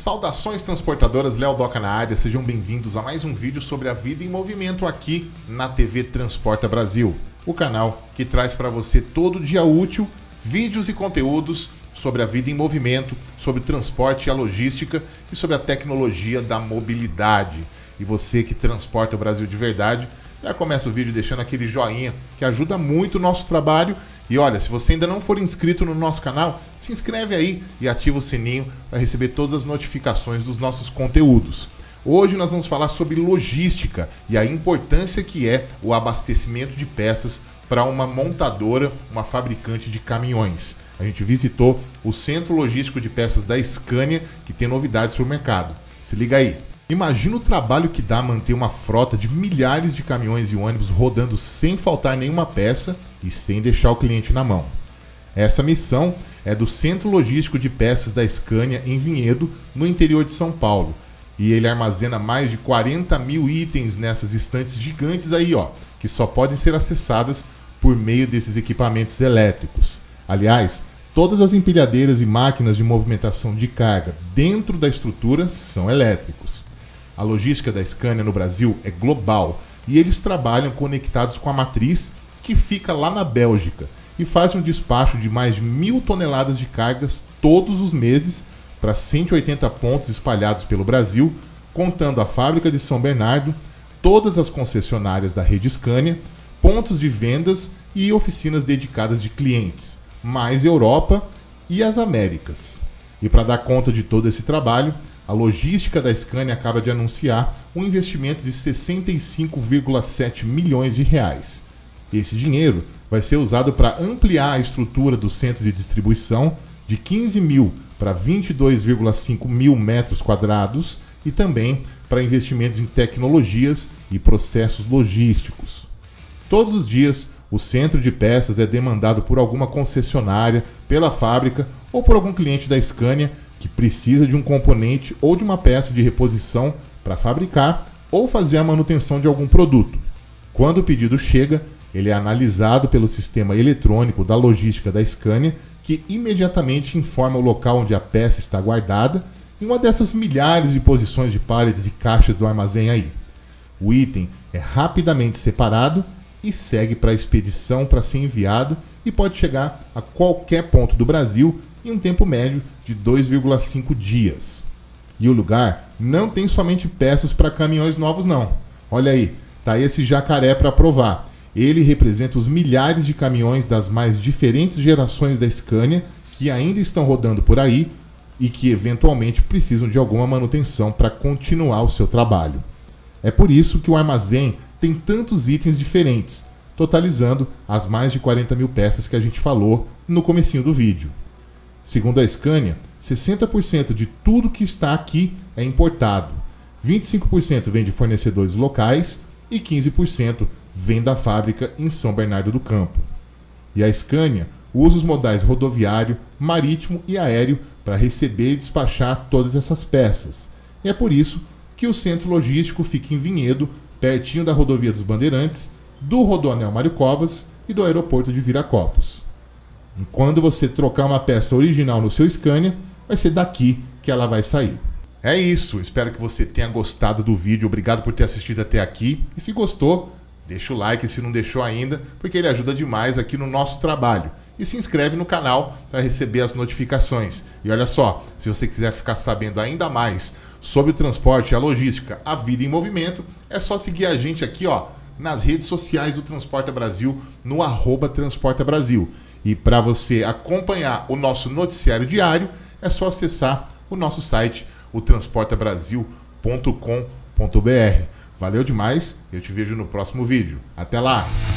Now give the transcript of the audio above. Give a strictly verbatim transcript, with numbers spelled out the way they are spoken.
Saudações transportadoras, Léo Doca na área, sejam bem-vindos a mais um vídeo sobre a vida em movimento aqui na T V Transporta Brasil, o canal que traz para você todo dia útil vídeos e conteúdos sobre a vida em movimento, sobre transporte e a logística e sobre a tecnologia da mobilidade. E você que transporta o Brasil de verdade, já começa o vídeo deixando aquele joinha que ajuda muito o nosso trabalho. E olha, se você ainda não for inscrito no nosso canal, se inscreve aí e ativa o sininho para receber todas as notificações dos nossos conteúdos. Hoje nós vamos falar sobre logística e a importância que é o abastecimento de peças para uma montadora, uma fabricante de caminhões. A gente visitou o Centro Logístico de Peças da Scania, que tem novidades para o mercado. Se liga aí! Imagina o trabalho que dá manter uma frota de milhares de caminhões e ônibus rodando sem faltar nenhuma peça e sem deixar o cliente na mão. Essa missão é do Centro Logístico de Peças da Scania em Vinhedo, no interior de São Paulo. E ele armazena mais de quarenta mil itens nessas estantes gigantes aí, ó, que só podem ser acessadas por meio desses equipamentos elétricos. Aliás, todas as empilhadeiras e máquinas de movimentação de carga dentro da estrutura são elétricos. A logística da Scania no Brasil é global e eles trabalham conectados com a matriz que fica lá na Bélgica e fazem um despacho de mais de mil toneladas de cargas todos os meses para cento e oitenta pontos espalhados pelo Brasil, contando a fábrica de São Bernardo, todas as concessionárias da rede Scania, pontos de vendas e oficinas dedicadas de clientes, mais Europa e as Américas. E para dar conta de todo esse trabalho, a logística da Scania acaba de anunciar um investimento de sessenta e cinco vírgula sete milhões de reais. Esse dinheiro vai ser usado para ampliar a estrutura do centro de distribuição de quinze mil para vinte e dois vírgula cinco mil metros quadrados e também para investimentos em tecnologias e processos logísticos. Todos os dias, o centro de peças é demandado por alguma concessionária, pela fábrica ou por algum cliente da Scania que precisa de um componente ou de uma peça de reposição para fabricar ou fazer a manutenção de algum produto. Quando o pedido chega, ele é analisado pelo sistema eletrônico da logística da Scania, que imediatamente informa o local onde a peça está guardada em uma dessas milhares de posições de pallets e caixas do armazém aí. O item é rapidamente separado e segue para a expedição para ser enviado e pode chegar a qualquer ponto do Brasil em um tempo médio de dois vírgula cinco dias. E o lugar não tem somente peças para caminhões novos não. Olha aí, tá esse jacaré para provar. Ele representa os milhares de caminhões das mais diferentes gerações da Scania que ainda estão rodando por aí e que eventualmente precisam de alguma manutenção para continuar o seu trabalho. É por isso que o armazém tem tantos itens diferentes, totalizando as mais de quarenta mil peças que a gente falou no comecinho do vídeo. Segundo a Scania, sessenta por cento de tudo que está aqui é importado, vinte e cinco por cento vem de fornecedores locais e quinze por cento vem da fábrica em São Bernardo do Campo. E a Scania usa os modais rodoviário, marítimo e aéreo para receber e despachar todas essas peças. E é por isso que o centro logístico fica em Vinhedo, pertinho da rodovia dos Bandeirantes, do Rodoanel Mário Covas e do aeroporto de Viracopos. E quando você trocar uma peça original no seu Scania, vai ser daqui que ela vai sair. É isso, espero que você tenha gostado do vídeo, obrigado por ter assistido até aqui. E se gostou, deixa o like se não deixou ainda, porque ele ajuda demais aqui no nosso trabalho. E se inscreve no canal para receber as notificações. E olha só, se você quiser ficar sabendo ainda mais sobre o transporte, a logística, a vida em movimento, é só seguir a gente aqui, ó, nas redes sociais do Transporta Brasil, no arroba Transporta Brasil. E para você acompanhar o nosso noticiário diário, é só acessar o nosso site, o transporta brasil ponto com ponto br. Valeu demais, eu te vejo no próximo vídeo. Até lá!